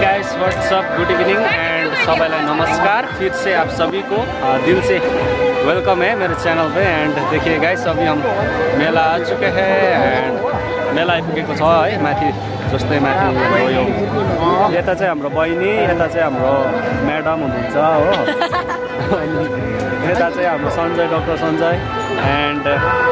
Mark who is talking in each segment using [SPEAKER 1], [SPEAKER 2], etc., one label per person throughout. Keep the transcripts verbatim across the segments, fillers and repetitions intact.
[SPEAKER 1] Guys what's up good evening and सबैलाई नमस्कार। फिर से आप सभी को दिल से वेलकम है मेरे चैनल पे। एंड देखिए गाइस अभी हम मेला आ चुके हैं एंड मेला आइपुगेको छ है माथि जस्तै माथि यो यता चाहिँ हाम्रो बहिनी, यता चाहिँ हाम्रो म्याडम हुनुहुन्छ हो, अनि यता चाहिँ हाम्रो सञ्जय डाक्टर सञ्जय एन्ड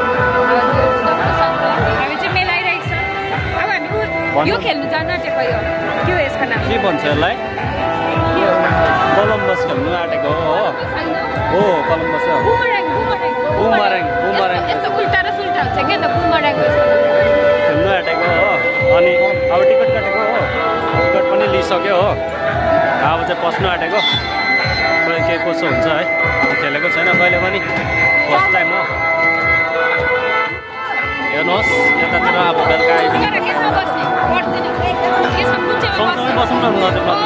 [SPEAKER 2] यो खेल्नु जान आँटेको यो के हो यसको नाम?
[SPEAKER 1] के भन्छ यसलाई? कोलम्बस खेल्नु आँटेको हो। हो कोलम्बस हो।
[SPEAKER 2] बुमराङ बुमराङ
[SPEAKER 1] बुमराङ बुमराङ
[SPEAKER 2] यस्तो उल्टा र सुल्टा हुन्छ के त बुमराङ
[SPEAKER 1] खेल्नु आँटेको हो। अनि अब टिकट काटेको हो, टिकट पनि लिइसक्यो हो। अब चाहिँ पस्नु आँटेको खोइ के कसो हुन्छ है, खेलेको छैन कहिले पनि, फर्स्ट टाइम हो। हेर्नुहोस् यतातिर अब बेलुका सँगसँगै बसौँ न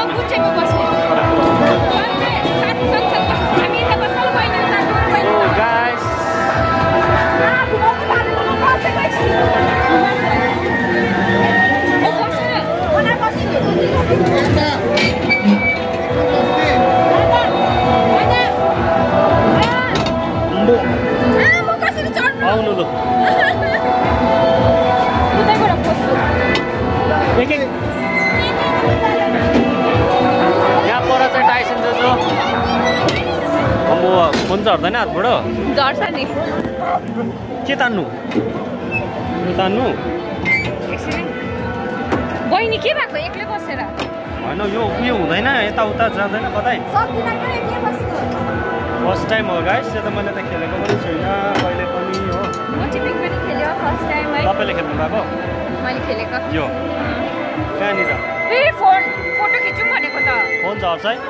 [SPEAKER 1] गाइस। आउनु लु एक एक यहाँ पर चाहिँ टाइसन जो अब फोन झर्दैन हातबाट?
[SPEAKER 2] झर्छ नि।
[SPEAKER 1] के तान्नु तान्नु?
[SPEAKER 2] बहिनी के भएको एक्लै बसेर?
[SPEAKER 1] होइन यो उयो हुँदैन, यताउता जाँदैन कतै। फर्स्ट टाइम हो गाइस, यो त मैले त खेलेको पनि छैन कहिले पनि हो। तपाईँले खेल्नु भएको?
[SPEAKER 2] मैले खेलेको
[SPEAKER 1] यो कहाँनिर?
[SPEAKER 2] फेरि फोन फोटो खिचौँ भनेको त।
[SPEAKER 1] फोन झर्छ है?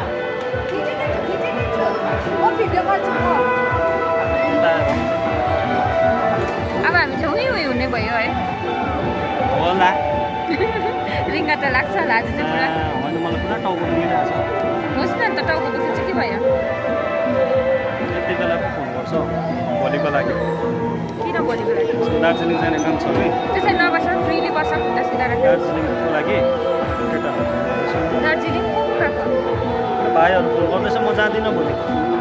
[SPEAKER 2] अब हामी चाहिँ उयो उयो हुने भयो है
[SPEAKER 1] होला।
[SPEAKER 2] रिङ्गा त लाग्छ होला आज चाहिँ पुरा।
[SPEAKER 1] होइन मलाई पुरा टाउको दुखिरहेको छ।
[SPEAKER 2] होस् न त टाउको दुख्नु चाहिँ के भयो?
[SPEAKER 1] यति बेला फोन गर्छ भोलिको लागि।
[SPEAKER 2] किन भोलिको लागि?
[SPEAKER 1] दार्जिलिङ जाने काम छ कि।
[SPEAKER 2] त्यसै नबस फ्रीली बस खुट्टा सिधा राख्नु।
[SPEAKER 1] दार्जिलिङको लागि केटाहरू
[SPEAKER 2] दार्जिलिङ को गएको?
[SPEAKER 1] भाइहरू फोन गर्दैछ, म जाँदिनँ भोलि।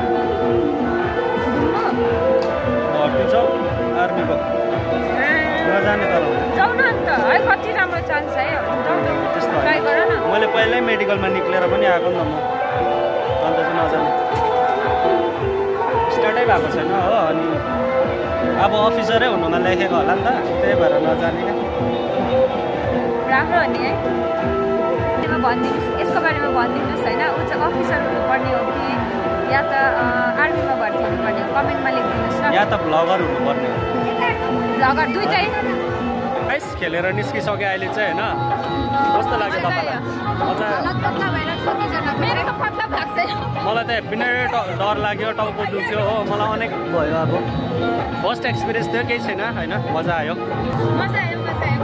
[SPEAKER 1] भर्ती छ आर्मीको, नजाने तर
[SPEAKER 2] जाऊ न अन्त है, कति राम्रो चान्स है। जाऊ
[SPEAKER 1] त्यस्तो
[SPEAKER 2] ट्राई गर न।
[SPEAKER 1] मैले पहिल्यै मेडिकलमा निक्लेर पनि आएको नि त म, अन्त चाहिँ नजाने स्टार्टै भएको छैन हो। अनि अब अफिसरै हुनुमा लेखेको होला नि त, त्यही भएर नजाने क्या।
[SPEAKER 2] राम्रो हो नि है। भनिदिनुहोस् यसको बारेमा भनिदिनुहोस् होइन, ऊ चाहिँ अफिसर हुनुपर्ने हो कि या त आर्मीमा भर्ती हुनुपर्ने हो? कमेन्टमा लेखिदिनुहोस् न।
[SPEAKER 1] या त ब्लगर हुनुपर्ने हो।
[SPEAKER 2] ब्लगर दुइटै।
[SPEAKER 1] गाइस खेलेर निस्किसक्यो अहिले चाहिँ होइन, कस्तो लाग्यो तपाईँलाई? मजा
[SPEAKER 2] मेरो त पत्ला भएको छैन।
[SPEAKER 1] मलाई त बिना डर लाग्यो, टाउको दुख्यो हो, मलाई अनेक भयो। अब फर्स्ट एक्सपिरियन्स थियो, केही छैन होइन, मजा आयो।
[SPEAKER 2] मजा आयो मजा आयो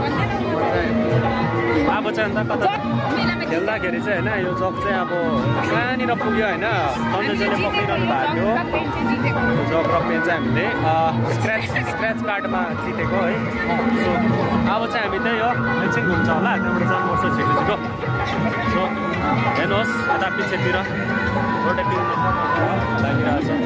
[SPEAKER 1] अब चाहिँ अन्त कता खेल्दाखेरि चाहिँ होइन, यो जग चाहिँ अब कहाँनिर पुग्यो होइन, सञ्जयले पक्रिरहनु भएको थियो जग र पेन चाहिँ हामीले स्क्र्याच स्क्र्याच कार्डमा जितेको है। सो अब चाहिँ हामी त्यही हो, एकछिन घुम्छ होला, त्यहाँबाट जानुपर्छ छिटो छिटो। सो हेर्नुहोस् यता पछितिर रोटेटिङ लागिरहेको छ।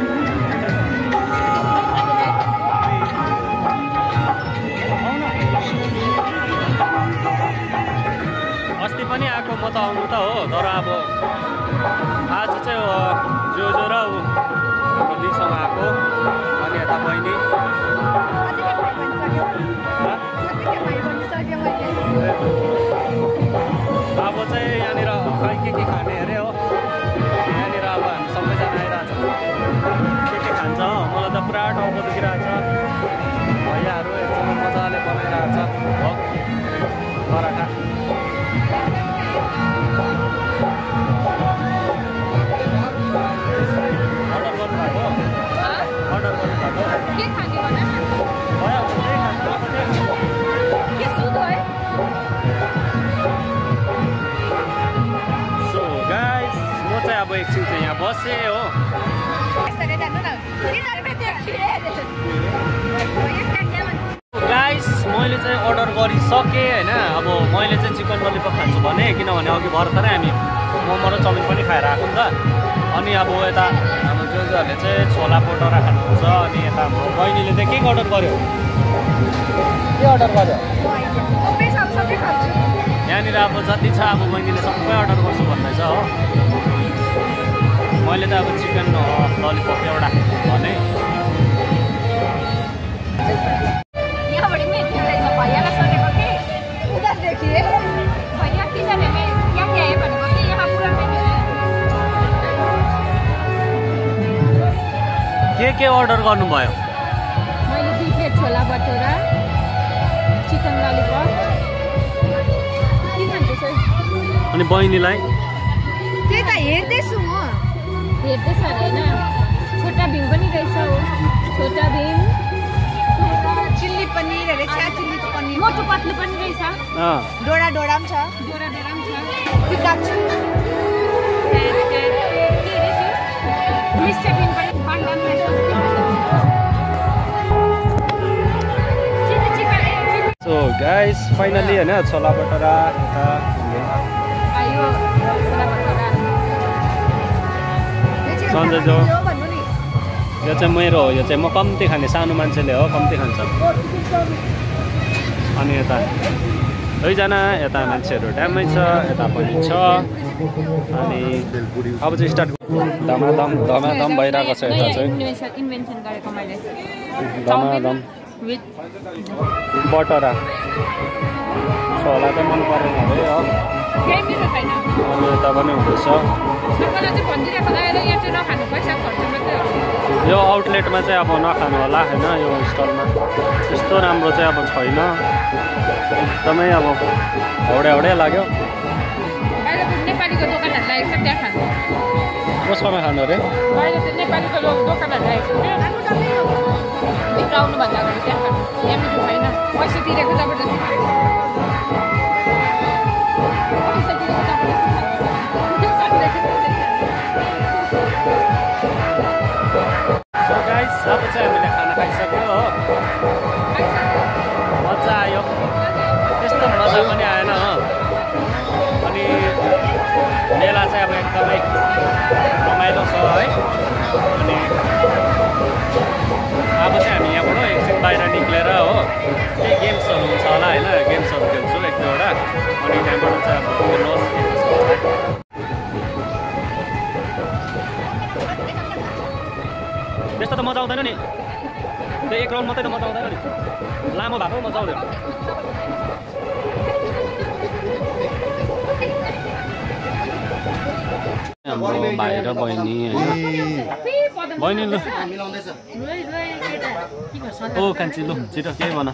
[SPEAKER 1] अस्ति पनि आएको म त आउनु त हो, तर अब आज चाहिँ जो जो र हाम्रो दिदीसँग आएको, अनि यता बहिनी। अब चाहिँ यहाँनिर खै के के खाने अरे हो, यहाँनिर अब हामी सबैजना आइरहेको छ, के के खान्छ हो। मलाई त पुरा टाउको दुखिरहेको छ। भैयाहरू एकदमै मजाले बनाइरहेको छ भोग पराठा। अर्डर गर्नुभएको? अर्डर गर्नुभएको?
[SPEAKER 2] के खाने भन न?
[SPEAKER 1] भयो त्यही खान्छ।
[SPEAKER 2] के सुध है?
[SPEAKER 1] सो गाइस म चाहिँ अब एकछिन चाहिँ यहाँ बसेँ हो। गाइस मैले चाहिँ अर्डर गरिसकेँ होइन। अब मैले चाहिँ चिकन ललिपप खान्छु भने, किनभने अघि भर्खरै हामी मोमो र चाउमिन पनि खाएर आएको नि त। अनि अब यता हाम्रो जोजोहरूले चाहिँ छोला पटौरा खानुहुन्छ। अनि यता हाम्रो बहिनीले चाहिँ के अर्डर गर्यो? के अर्डर गर्यो? यहाँनिर अब जति छ अब बहिनीले सबै अर्डर गर्छु भन्दैछ हो। मैले त अब चिकन ललिपप एउटा भने। के के अर्डर गर्नुभयो?
[SPEAKER 2] मैले दुई plate chhola bhatura, chicken lollipop.
[SPEAKER 1] अनि बहिनीलाई?
[SPEAKER 2] त्यही त हेर्दैछु म। हेर्दैछ अरे होइन? छोटा भीम पनि रहेछ हो। छोटा भीम, चिल्ली पनिर अरे छ्या चिल्ली पनिर, मोटो पतलो पनि रहेछ।
[SPEAKER 1] अँ
[SPEAKER 2] डोरा डोरा पनि छ। डोरा डोरा पनि छ। पिकाचु मिस्टर बिन पनि पान्डाम रहेछ।
[SPEAKER 1] सो गाइस फाइनली होइन छोला भटौरा
[SPEAKER 2] आयो छोला भटौरा।
[SPEAKER 1] सन्जय जो यो चाहिँ मेरो हो। यो चाहिँ म कम्ती खाने सानो मान्छेले हो, कम्ती खान्छ। अनि यता दुईजना यता मान्छेहरू ड्याममै छ, यता पनि छ। अनि अब चाहिँ स्टार्ट धमाधम धमाधम भइरहेको छ। यता चाहिँ
[SPEAKER 2] इन्भेन्सन गरेको मैले
[SPEAKER 1] धमाधम बटरा छोला चाहिँ मन परेन अरे हो। अनि यता पनि हुँदैछ। यो आउटलेटमा चाहिँ अब नखानु होला होइन। यो स्टलमा त्यस्तो राम्रो चाहिँ अब छैन, एकदमै अब हौडे हौडे लाग्यो।
[SPEAKER 2] नेपालीको दोकानहरू लागेको छ त्यहाँ खानु।
[SPEAKER 1] कसकोमा खानु अरे?
[SPEAKER 2] बाहिर चाहिँ नेपालीको दोकानहरू लागेको छ भित्र आउनुभन्दा अगाडि त्यहाँ खानु। यहाँ मिठो छैन, पैसा तिरेको जबरजस्ती खानु। पैसा तिरेको जबरजस्ती खानु।
[SPEAKER 1] सो गाइस अब चाहिँ हामीले खाना खाइसक्यो हो। मजा आयो, त्यस्तो मजा पनि आएन हो। अनि मेला चाहिँ अब एकदमै रमाइलो छ है। अनि अब चाहिँ हामी यहाँबाट एकछिन बाहिर निक्लेर हो केही गेम्सहरू हुन्छ होला होइन, गेम्सहरू खेल्छु एक दुईवटा। अनि त्यहाँबाट चाहिँ अब हेर्नुहोस् त्यस्तो त मजा आउँदैन नि। त्यो एक राउन्ड मात्रै त मजा आउँदैन नि, लामो भएको मजा आउँदैन। हाम्रो भाइ र बहिनी होइन। बहिनी लु ओ कान्छी लु छिटो केही भन।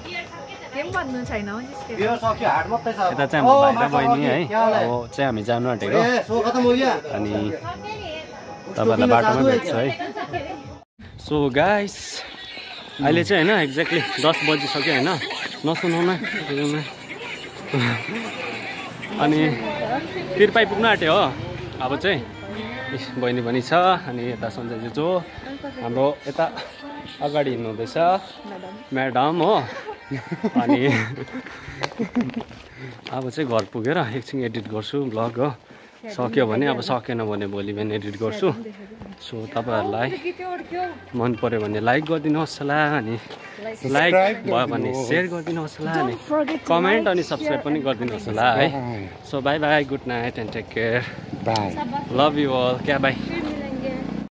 [SPEAKER 1] यता चाहिँ हाम्रो भाइ र बहिनी है। अब चाहिँ हामी जानु आँटेको। अनि तपाईँहरूलाई बाटोमा भेट्छु है। सो गाइस अहिले चाहिँ होइन एक्ज्याक्टली दस बजिसक्यो होइन। नसुनाउ न अनि तिरपाई पुग्नु आँट्यो हो। अब चाहिँ बहिनी पनि छ। अनि यता सञ्जय जो हाम्रो यता अगाडि हिँड्नुहुँदैछ म्याडम हो। अनि अब चाहिँ घर पुगेर एकछिन एडिट गर्छु ब्लग हो। सक्यो भने, अब सकेन भने भोलि बिहान एडिट गर्छु। सो तपाईँहरूलाई मन पऱ्यो भने लाइक गरिदिनुहोस् होला, अनि लाइक भयो भने सेयर गरिदिनुहोस् होला, अनि कमेन्ट अनि सब्सक्राइब पनि गरिदिनुहोस् होला है। So bye bye, good night and take care, love you all, क्या बाई।